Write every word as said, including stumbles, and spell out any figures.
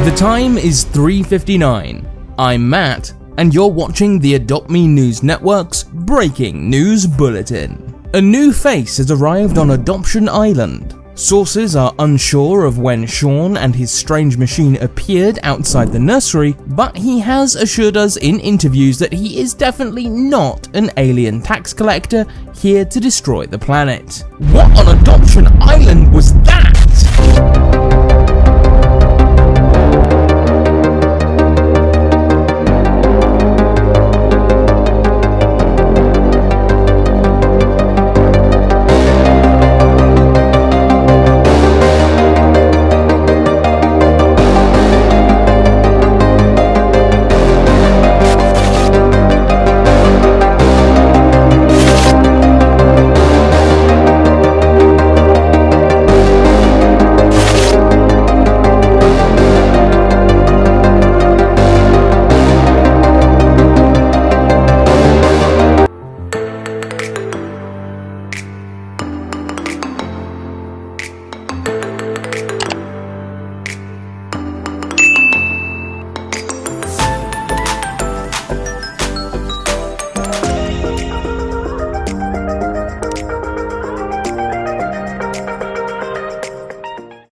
The time is three fifty-nine. I'm Matt, and you're watching the Adopt Me News Network's Breaking News Bulletin. A new face has arrived on Adoption Island. Sources are unsure of when Sean and his strange machine appeared outside the nursery, but he has assured us in interviews that he is definitely not an alien tax collector here to destroy the planet. What on Adoption Island was that?